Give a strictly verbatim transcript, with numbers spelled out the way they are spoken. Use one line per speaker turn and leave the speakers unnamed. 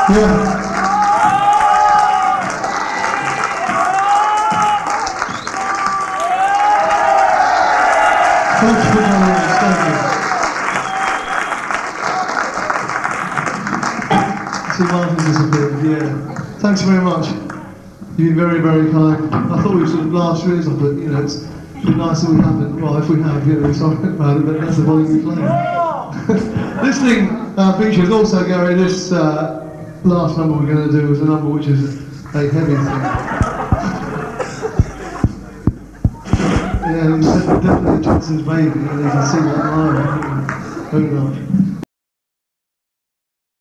Yeah. Thanks for coming. Thank you. See, Martin disappeared. Yeah. Thanks very much. You've been very, very kind. I thought we should have blast your ears off, but you know, it's been nice that we haven't. Well, if we have, you know, sorry about it, but that's the volume we play. This thing uh, features also, Gary, this uh, last number we're going to do is a number which is a heavy thing. Yeah, it's definitely Johnson's baby, and you can see that live. Who knows?